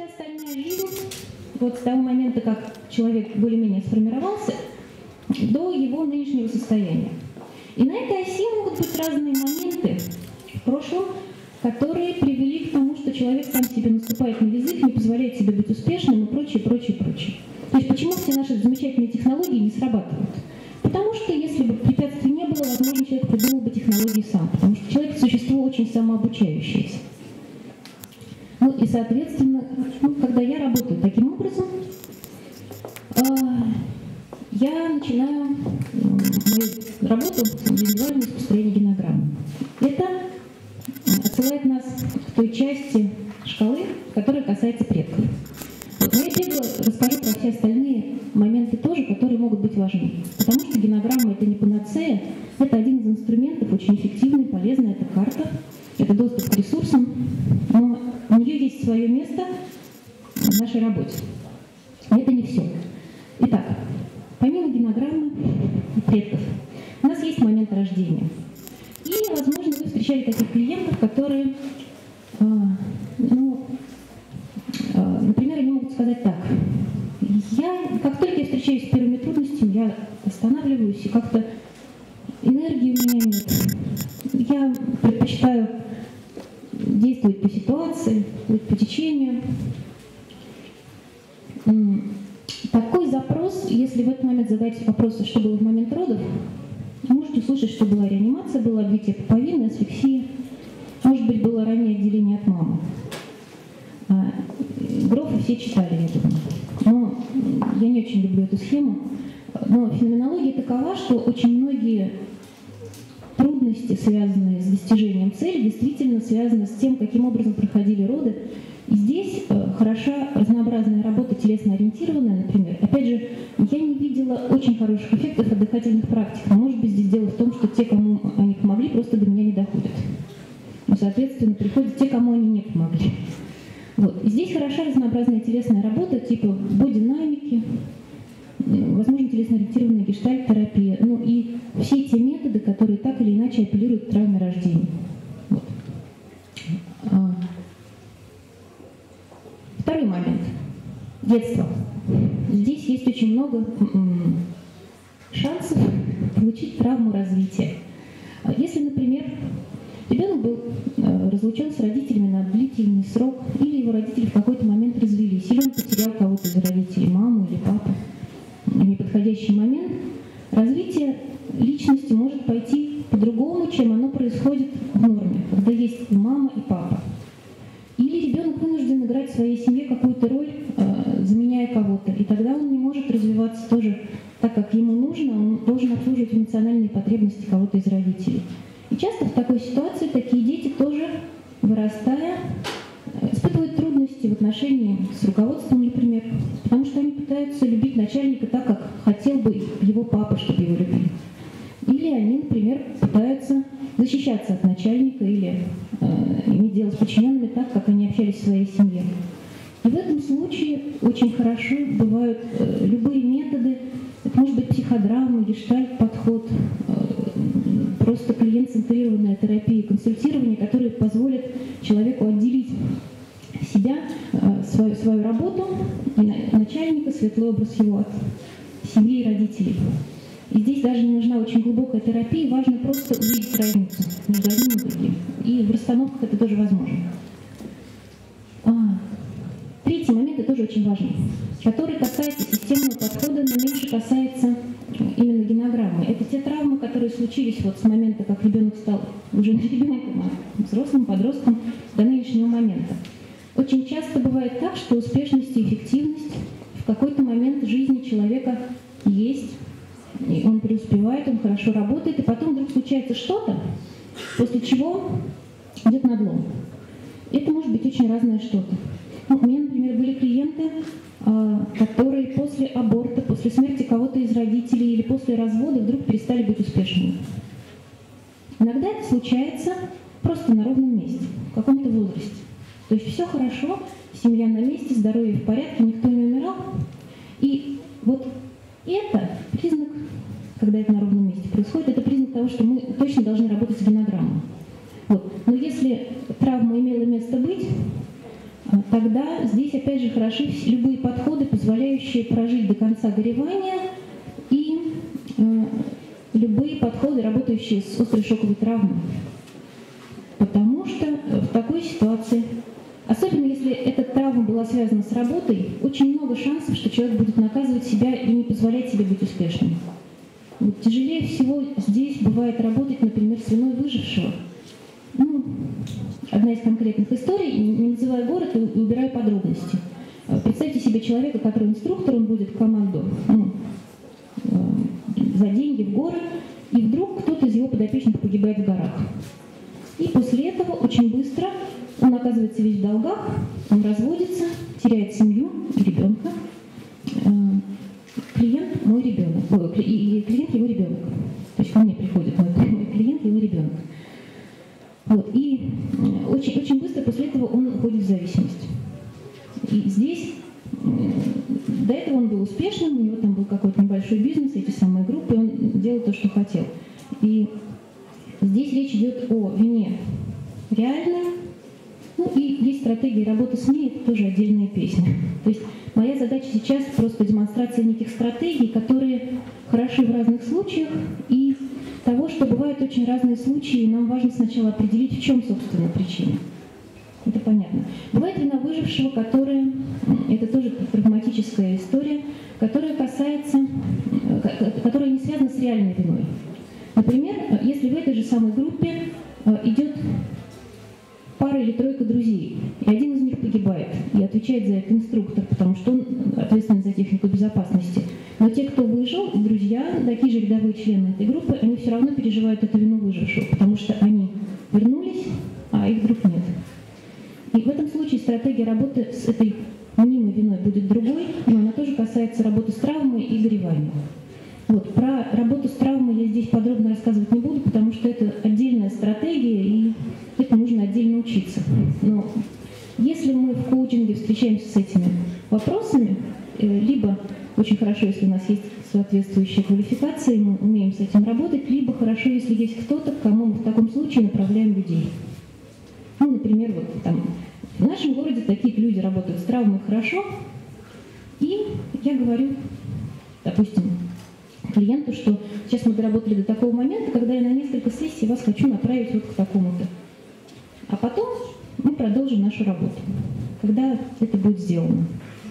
вся остальная жизнь, вот с того момента, как человек более-менее сформировался, до его нынешнего состояния. И на этой оси могут быть разные моменты в прошлом, которые привели к тому, что человек сам себе наступает на язык, не позволяет себе быть успешным и прочее, прочее, прочее. То есть почему все наши замечательные технологии не срабатывают? Потому что если бы препятствий не было, возможно, человек придумал бы технологии сам, потому что человек – существо очень самообучающееся. Ну и, соответственно, когда я работаю таким образом, я начинаю мою работу индивидуальную с построения генограммы. Это отсылает нас к той части шкалы, которая касается предков. Вот, но я бегло расскажу про все остальные моменты тоже, которые могут быть важны. Потому что генограмма – это не панацея, это один из инструментов, очень эффективный, полезный, это карта, это доступ к ресурсам, но у нее есть свое место в нашей работе. Но это не все. Итак, помимо генограммы и предков, у нас есть момент рождения. И, возможно, вы встречали таких клиентов, которые, например, они могут сказать так: как только я встречаюсь с первыми трудностями, я останавливаюсь, и как-то энергии у меня нет. Я предпочитаю действовать по ситуации, по течению. Такой запрос, если в этот момент задать вопрос, что было в момент родов, можете услышать, что была реанимация, было обвитие пуповины, асфиксия, может быть, было раннее отделение от мамы. Грофы все читали, я думаю. Но я не очень люблю эту схему. Но феноменология такова, что очень многие трудности, связанные с достижением цели, действительно связаны с тем, каким образом проходили роды. И здесь хороша разнообразная работа телесно-ориентированная, например. Опять же, я не видела очень хороших эффектов от дыхательных практик. Но, может быть, здесь дело в том, что те, кому они помогли, просто до меня не доходят. Ну, соответственно, приходят те, кому они не помогли. Вот. И здесь хороша разнообразная телесная работа, типа бодинамики, возможно, телесно-ориентированная гештальт-терапия, ну и все те методы, которые так или иначе апеллируют к травме рождения. Вот. Второй момент. Детство. Здесь есть очень много шансов получить травму развития. Если, например, ребенок был разлучен с родителями на длительный срок, или его родители в какой-то момент развелись, или он потерял кого-то из родителей, маму или папу, в неподходящий момент, развитие личности может пойти по-другому, чем оно происходит в норме, когда есть и мама, и папа. Или ребенок вынужден играть в своей семье какую-то роль, заменяя кого-то, и тогда он не может развиваться тоже так, как ему нужно, он должен обслуживать эмоциональные потребности кого-то из родителей. И часто в такой ситуации такие дети тоже, вырастая, испытывают трудности в отношении с руководством, например, потому что они пытаются любить начальника так, как хотел бы его папа, чтобы его любили. Или они, например, пытаются защищаться от начальника или иметь дело с подчиненными так, как они общались в своей семье. И в этом случае очень хорошо бывают любые методы, это может быть психодрама, гештальт-подход, просто клиент-центрированная терапия, консультирование, которые позволят человеку отделить себя, свою работу, и начальника, светлый образ его от семьи и родителей. И здесь даже не нужна очень глубокая терапия, важно просто увидеть разницу между одним и другим. И в расстановках это тоже возможно. Третий момент и тоже очень важный, который касается системного подхода, но меньше касается именно генограммы. Это те травмы, которые случились вот с момента, как ребенок стал уже не ребенком, а взрослым, подростком, до нынешнего момента. Очень часто бывает так, что успешность и эффективность в какой-то момент жизни человека есть, и он преуспевает, он хорошо работает, и потом вдруг случается что-то, после чего идет надлом. Это может быть очень разное что-то. Ну, у меня, например, были клиенты, которые после аборта, после смерти кого-то из родителей или после развода вдруг перестали быть успешными. Иногда это случается просто на ровном месте, в каком-то возрасте. То есть все хорошо, семья на месте, здоровье в порядке, никто не умирал. И вот это признак, когда это на ровном месте происходит, это признак того, что мы точно должны работать с генограммой. Вот. Но если травма имела место быть, тогда здесь опять же хороши любые подходы, позволяющие прожить до конца горевания, и любые подходы, работающие с острой шоковой травмой. Потому что в такой ситуации, особенно если эта травма была связана с работой, очень много шансов, что человек будет наказывать себя и не позволять себе быть успешным. Вот тяжелее всего здесь бывает работать, например, с виной выжившего. Одна из конкретных историй, не называя город и убирая подробности. Представьте себе человека, который инструктор, он будет в команду за деньги в горы, и вдруг кто-то из его подопечных погибает в горах. И после этого очень быстро он оказывается весь в долгах, он разводится, теряет семью и ребенка. Клиент мой ребенок, и клиент его ребенок. То есть ко мне приходит мой клиент, его ребенок. Вот. И очень, очень быстро после этого он уходит в зависимость. И здесь до этого он был успешным, у него там был какой-то небольшой бизнес, эти самые группы, он делал то, что хотел. И здесь речь идет о вине реальной. И есть стратегия работы с ней, это тоже отдельная песня. То есть моя задача сейчас просто демонстрация неких стратегий, которые хороши в разных случаях, и того, что бывают очень разные случаи, и нам важно сначала определить, в чем, собственно, причина. Это понятно. Бывает вина выжившего, которая, это тоже прагматическая история, которая касается, которая не связана с реальной виной. Например, если в этой же самой группе идет пара или тройка друзей, и один из них погибает, и отвечает за это инструктор, потому что он ответственен за технику безопасности. Но те, кто выжил, друзья, такие же рядовые члены этой группы, они все равно переживают эту вину выжившего, потому что они вернулись, а их друг нет. И в этом случае стратегия работы с этой мнимой виной будет другой, но она тоже касается работы с травмой и гореванием. Вот. Про работу с травмой я здесь подробно рассказывать не буду, потому что это отдельная стратегия, и это нужно отдельно учиться. Но если мы в коучинге встречаемся с этими вопросами, либо очень хорошо, если у нас есть соответствующая квалификация, и мы умеем с этим работать, либо хорошо, если есть кто-то, к кому мы в таком случае направляем людей. Например, вот там в нашем городе такие люди работают с травмой хорошо, и я говорю, допустим, клиенту, что сейчас мы доработали до такого момента, когда я на несколько сессий вас хочу направить вот к такому-то. А потом мы продолжим нашу работу, когда это будет сделано.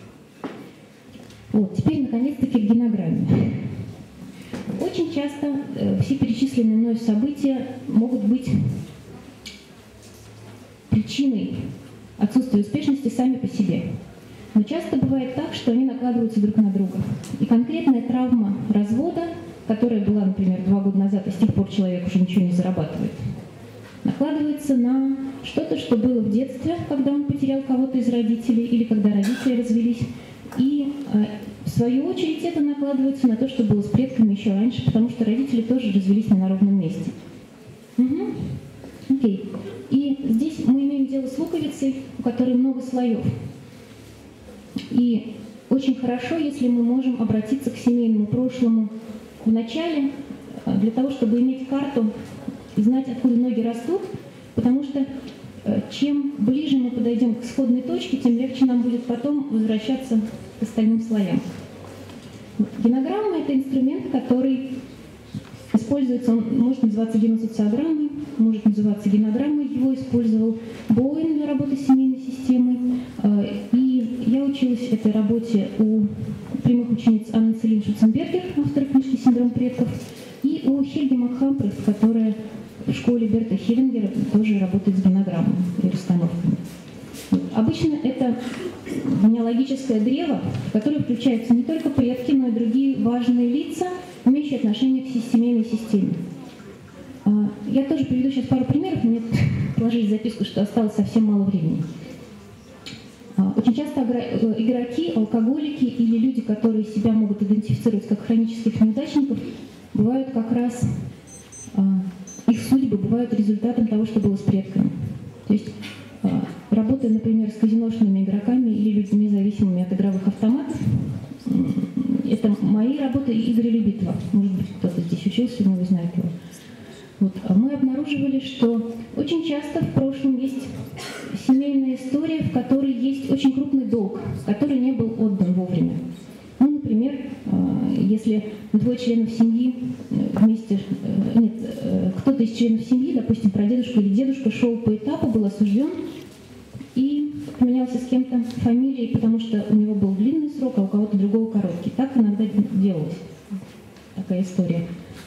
Вот, теперь наконец-таки к генограмме. Очень часто все перечисленные мной события могут быть причиной отсутствия успешности сами по себе. Но часто бывает так, что они накладываются друг на друга. И конкретная травма развода, которая была, например, 2 года назад, и с тех пор человек уже ничего не зарабатывает, накладывается на что-то, что было в детстве, когда он потерял кого-то из родителей, или когда родители развелись. И в свою очередь это накладывается на то, что было с предками еще раньше, потому что родители тоже развелись не на ровном месте. Окей. И здесь мы имеем дело с луковицей, у которой много слоев. И очень хорошо, если мы можем обратиться к семейному прошлому в начале, для того, чтобы иметь карту и знать, откуда ноги растут, потому что чем ближе мы подойдем к исходной точке, тем легче нам будет потом возвращаться к остальным слоям. Генограмма – это инструмент, который используется, он может называться геносоциограммой, может называться генограммой, его использовал Боуэн для работы с семейной системой. И я училась этой работе у прямых учениц Анны Целин Шуценбергер, автора книжки «Синдром предков», и у Хельги Макхампрехт, которая в школе Берта Хеллингера тоже работает с генограммой и расстановками. Обычно это генеалогическое древо, в которое включаются не только предки, но и другие важные лица, имеющие отношение к семейной системе. Я тоже приведу сейчас пару примеров, мне положили записку, что осталось совсем мало времени. Очень часто игроки, алкоголики или люди, которые себя могут идентифицировать как хронических неудачников, бывают как раз, их судьбы бывают результатом того, что было с предками. То есть, работая, например, с казиношными игроками или людьми, зависимыми от игровых автоматов, это мои работы и Игоря Любитова. Может быть, кто-то здесь учился, но вы знаете его. Вот. Мы обнаруживали, что очень часто в прошлом есть семейная история, в которой есть долг, который не был отдан вовремя. Ну, например, если двое членов семьи вместе, кто-то из членов семьи, допустим, прадедушка или дедушка, шел по этапу, был осужден и поменялся с кем-то фамилией, потому что у него был длинный срок, а у кого-то другого короткий. Так иногда делалось. Такая история.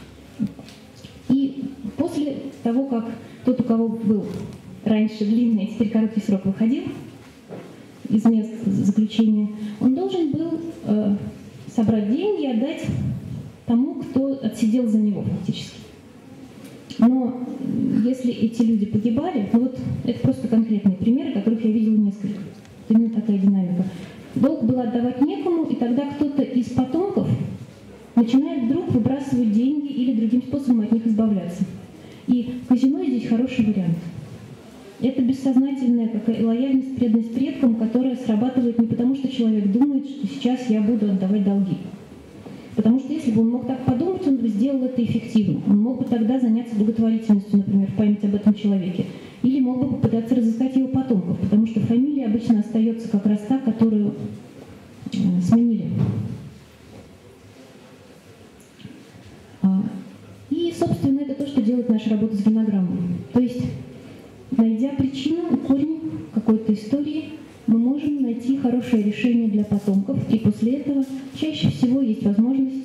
И после того, как тот, у кого был раньше длинный, а теперь короткий срок, выходил из мест заключения, он должен был собрать деньги и отдать тому, кто отсидел за него фактически. Но если эти люди погибали, ну вот это просто конкретные примеры, которых я видела несколько. Это именно такая динамика. Долг было отдавать некому, и тогда кто-то из потомков начинает вдруг выбрасывать деньги или другим способом от них избавляться. И казино здесь хороший вариант. Это бессознательная какая лояльность, преданность предкам, которая срабатывает не потому, что человек думает, что сейчас я буду отдавать долги. Потому что если бы он мог так подумать, он бы сделал это эффективно. Он мог бы тогда заняться благотворительностью, например, в память об этом человеке. Или мог бы попытаться разыскать его потомков, потому что фамилия обычно остается как раз та, которую сменили. И, собственно, это то, что делает наша работа с генограммой. То есть, найдя причину, корень какой-то истории, мы можем найти хорошее решение для потомков, и после этого чаще всего есть возможность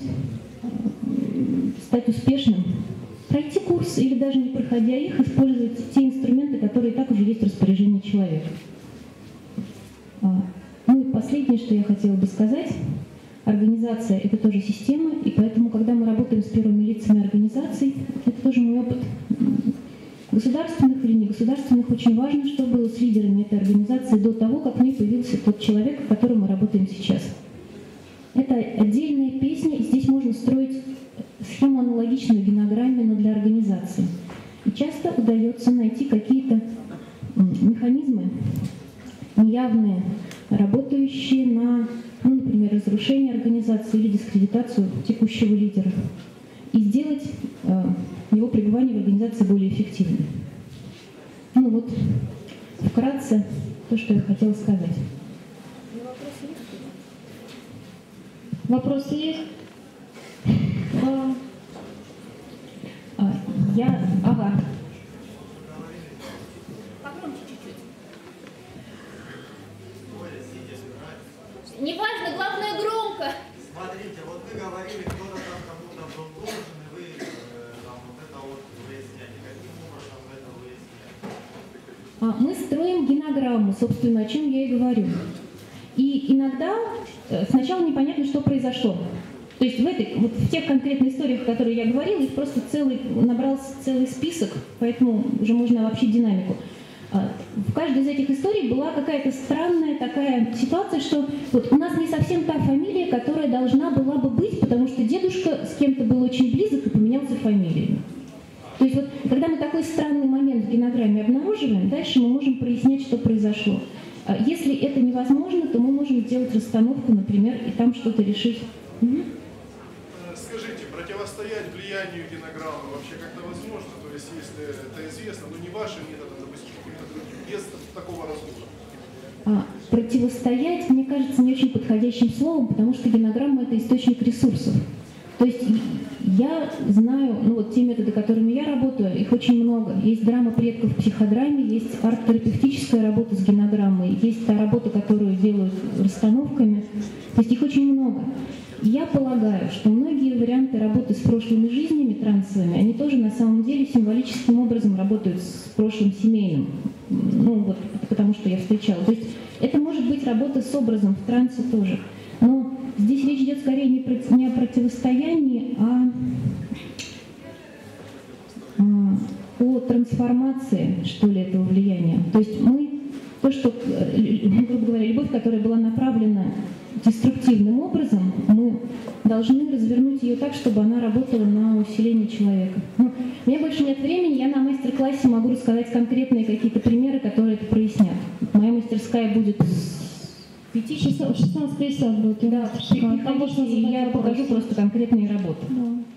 стать успешным, пройти курс или даже не проходя их, использовать те инструменты, которые и так уже есть в распоряжении человека. Ну и последнее, что я хотела бы сказать. Организация – это тоже система, и поэтому, когда мы работаем с первыми лицами организаций, это тоже мой опыт, государственных или негосударственных, очень важно, что было с лидерами этой организации до того, как в ней появился тот человек, с которым мы работаем сейчас. Это отдельная песня, и здесь можно строить схему аналогичную генограмме, но для организации. И часто удается найти какие-то механизмы неявные, работающие на, ну, например, разрушение организации или дискредитацию текущего лидера, и сделать его пребывание в организации более эффективным. Ну вот, вкратце, то, что я хотела сказать. Вопросы есть? Ага. Погромче чуть-чуть. Неважно, главное громко. Смотрите, вот вы говорили, кто-то там кому-то был должен, и вы там вот это вот выясняли. Каким образом вы это выясняли? Мы строим генограмму, собственно, о чем я и говорю. И иногда сначала непонятно, что произошло. То есть в тех конкретных историях, о которых я говорила, их просто набрался целый список, поэтому уже можно обобщить динамику. В каждой из этих историй была какая-то странная такая ситуация, что вот у нас не совсем та фамилия, которая должна была бы быть, потому что дедушка с кем-то был очень близок и поменялся фамилией. То есть вот, когда мы такой странный момент в генограмме обнаруживаем, дальше мы можем прояснять, что произошло. Если это невозможно, то мы можем сделать расстановку, например, и там что-то решить. Скажите, противостоять влиянию генограммы вообще как-то возможно? То есть, если это известно, но не вашим методом, допустим, каким-то другим, без такого разбора? Противостоять, мне кажется, не очень подходящим словом, потому что генограмма – это источник ресурсов. То есть я знаю, ну вот те методы, которыми я работаю, их очень много. Есть драма предков в психодраме, есть арт-терапевтическая работа с генограммой, есть та работа, которую делают расстановками. То есть их очень много. Я полагаю, что многие варианты работы с прошлыми жизнями трансовыми, они тоже на самом деле символическим образом работают с прошлым семейным. Ну вот, потому что я встречала. То есть это может быть работа с образом в трансе тоже. Но здесь речь идет скорее не о противостоянии, а о трансформации, что ли, этого влияния. То есть то, что, грубо говоря, любовь, которая была направлена деструктивным образом, мы должны развернуть ее так, чтобы она работала на усиление человека. Ну, у меня больше нет времени, я на мастер-классе могу рассказать конкретные какие-то примеры, которые это прояснят. Моя мастерская будет с 16:50 будет. Да, приходите, и я покажу просто конкретные работы. Да.